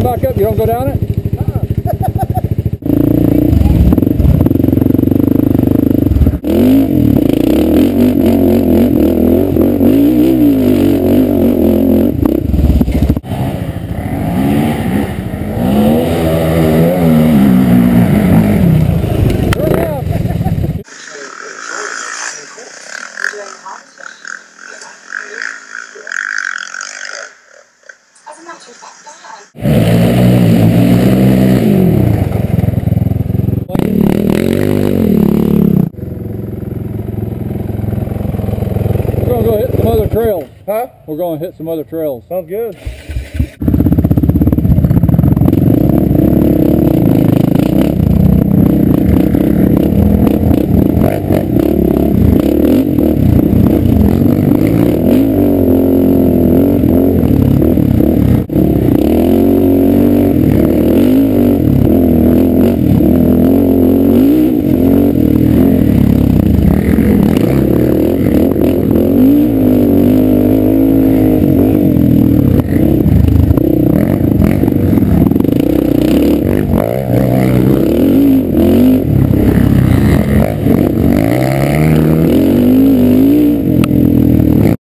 back up. You don't go down it? As a matter of fact, I am. We're gonna go hit some other trails. Huh? We're gonna hit some other trails. Sounds good.